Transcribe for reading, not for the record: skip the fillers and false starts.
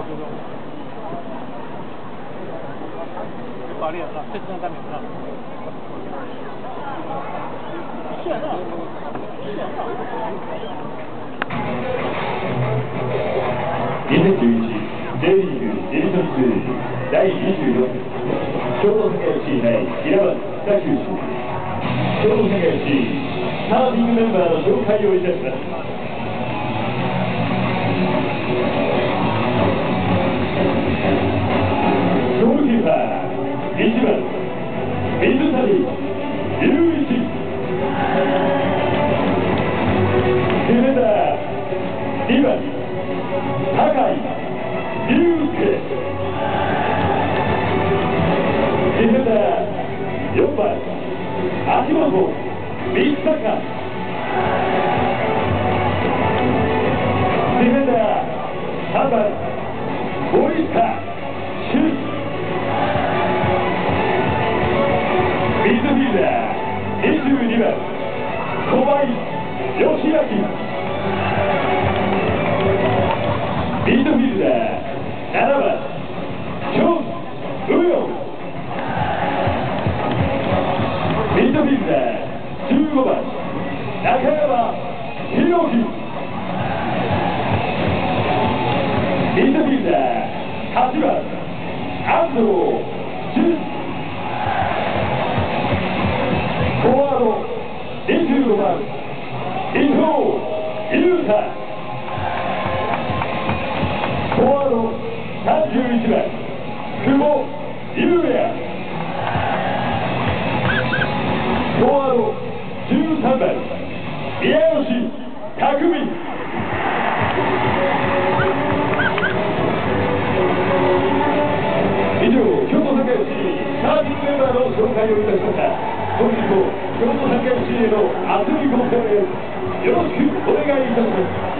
あれやな、鉄のためにな。一緒やな。 2011 J リーグディビジョン2第24京都世界 FC 対平場北九州京都世界 FC スターティングメンバーの紹介をいたします。ゴールキーパー1番水谷雄一、ディフェンダー2番酒井龍介、ディフェンダー4番秋元光隆、ディフェンダー3番森下俊、ミッドフィルダー22番小林義明、ミッドフィルダー7番ション・ウヨン、ミッドフィルダー15番中山宏樹、ミッドフィルダー8番安藤淳、フォワード25番伊藤優太、フォワード31番久保優也、フォワード13番宮吉匠、以上、京都サッカー FC スターティングメンバーの紹介をいたしました。本日も京都サッカー FC への熱いご声援よろしくお願いいたします。